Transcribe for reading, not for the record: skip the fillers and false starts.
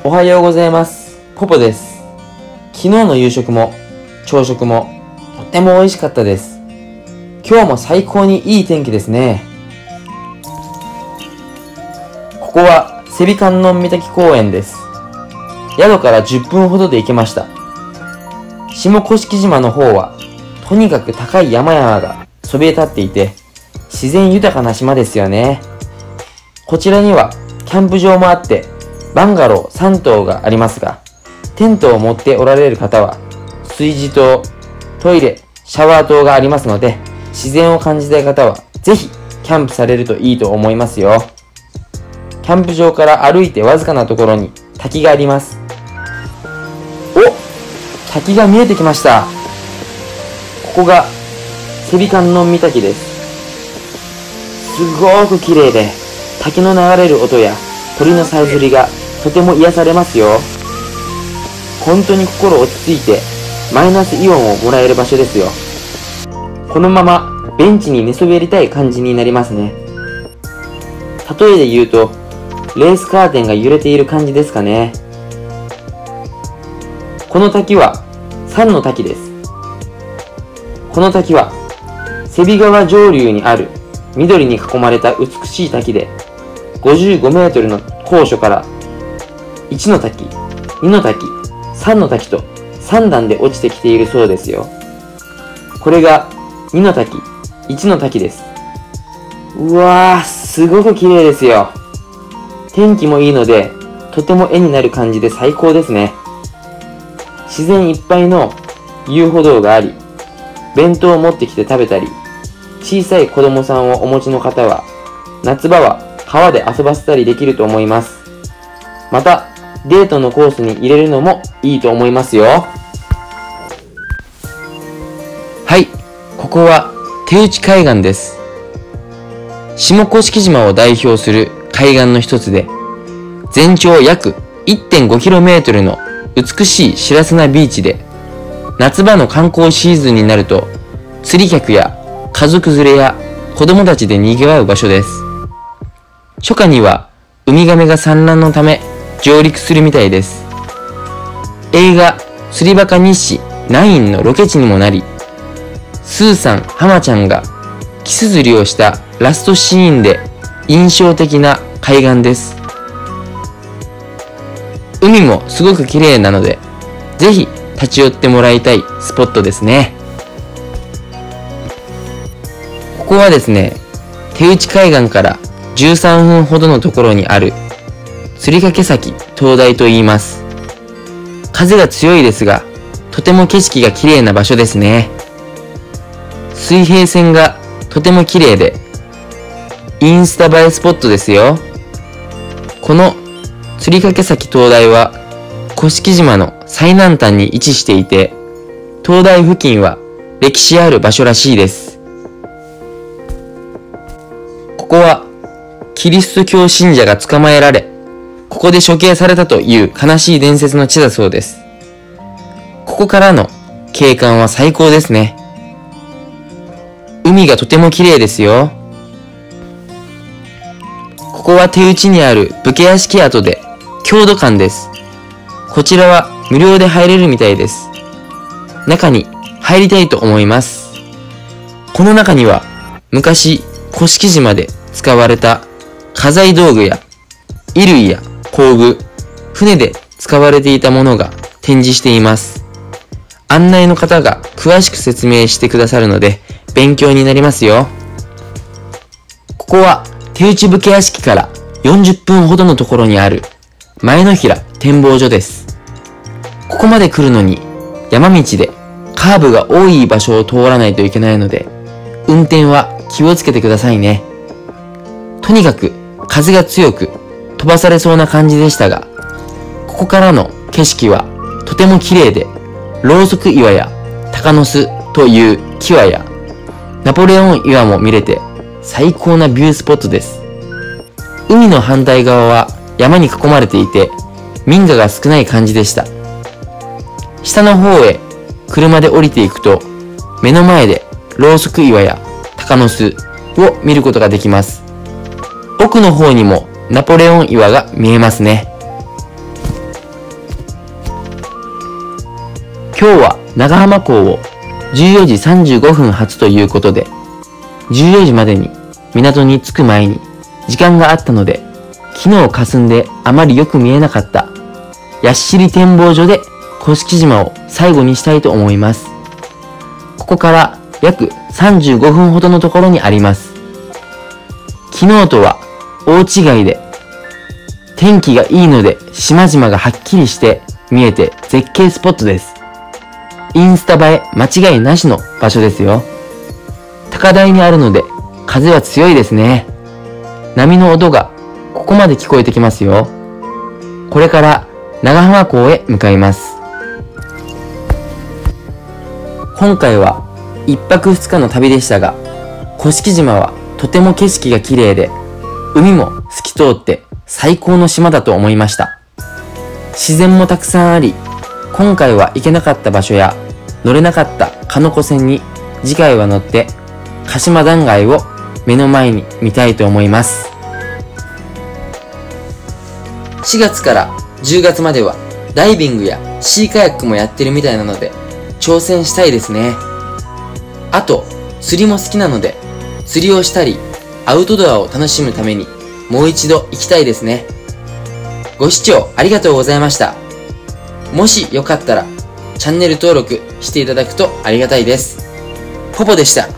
おはようございます。ポポです。昨日の夕食も朝食もとっても美味しかったです。今日も最高にいい天気ですね。ここはセビ観音御嶽公園です。宿から10分ほどで行けました。下甑島の方はとにかく高い山々がそびえ立っていて自然豊かな島ですよね。こちらにはキャンプ場もあってバンガロー3棟がありますが、テントを持っておられる方は炊事棟、トイレ、シャワー棟がありますので、自然を感じたい方はぜひキャンプされるといいと思いますよ。キャンプ場から歩いてわずかなところに滝があります。お、滝が見えてきました。ここがセビ観音御嶽です。すごーく綺麗で、滝の流れる音や鳥のさえずりがとても癒されますよ。本当に心落ち着いてマイナスイオンをもらえる場所ですよ。このままベンチに寝そべりたい感じになりますね。例えで言うとレースカーテンが揺れている感じですかね。この滝は三の滝です。この滝はセビ川上流にある緑に囲まれた美しい滝で、55メートルの高所から1の滝、2の滝、3の滝と3段で落ちてきているそうですよ。これが2の滝、1の滝です。うわー、すごく綺麗ですよ。天気もいいので、とても絵になる感じで最高ですね。自然いっぱいの遊歩道があり、弁当を持ってきて食べたり、小さい子供さんをお持ちの方は、夏場は川で遊ばせたりできると思います。また、デートのコースに入れるのもいいと思いますよ。はい、ここは手打海岸です。下甑島を代表する海岸の一つで、全長約 1.5km の美しい白砂ビーチで、夏場の観光シーズンになると、釣り客や家族連れや子供たちで賑わう場所です。初夏にはウミガメが産卵のため上陸するみたいです。映画釣りバカ日誌9のロケ地にもなり、スーさん、ハマちゃんがキス釣りをしたラストシーンで印象的な海岸です。海もすごく綺麗なので、ぜひ立ち寄ってもらいたいスポットですね。ここはですね、手打海岸から13分ほどのところにある釣掛崎灯台と言います。風が強いですが、とても景色が綺麗な場所ですね。水平線がとても綺麗で、インスタ映えスポットですよ。この釣掛崎灯台は、甑島の最南端に位置していて、灯台付近は歴史ある場所らしいです。ここはキリスト教信者が捕まえられ、ここで処刑されたという悲しい伝説の地だそうです。ここからの景観は最高ですね。海がとても綺麗ですよ。ここは手打ちにある武家屋敷跡で郷土館です。こちらは無料で入れるみたいです。中に入りたいと思います。この中には昔甑島で使われた家財道具や衣類や工具、船で使われていたものが展示しています。案内の方が詳しく説明してくださるので勉強になりますよ。ここは手打武家屋敷から40分ほどのところにある前の平展望所です。ここまで来るのに山道でカーブが多い場所を通らないといけないので、運転は気をつけてくださいね。とにかく風が強く飛ばされそうな感じでしたが、ここからの景色はとても綺麗で、ろうそく岩や鷹の巣という木輪やナポレオン岩も見れて最高なビュースポットです。海の反対側は山に囲まれていて民家が少ない感じでした。下の方へ車で降りていくと、目の前でろうそく岩や鷹の巣を見ることができます。奥の方にもナポレオン岩が見えますね。 今日は長浜港を14時35分発ということで、14時までに港に着く前に時間があったので、昨日霞んであまりよく見えなかったやっしり展望所で甑島を最後にしたいと思います。ここから約35分ほどのところにあります。昨日とは大違いで、天気がいいので島々がはっきりして見えて絶景スポットです。インスタ映え間違いなしの場所ですよ。高台にあるので風は強いですね。波の音がここまで聞こえてきますよ。これから長浜港へ向かいます。今回は一泊二日の旅でしたが、甑島はとても景色が綺麗で、海も透き通って最高の島だと思いました。自然もたくさんあり、今回は行けなかった場所や乗れなかった鹿の子線に次回は乗って鹿島断崖を目の前に見たいと思います。4月から10月まではダイビングやシーカヤックもやってるみたいなので挑戦したいですね。あと釣りも好きなので釣りをしたりアウトドアを楽しむためにもう一度行きたいですね。ご視聴ありがとうございました。もしよかったらチャンネル登録していただくとありがたいです。ポポでした。